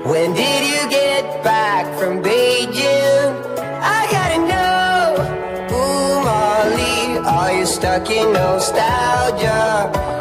When did you get back from Beijing? I gotta know. Ooh, Molly, are you stuck in nostalgia?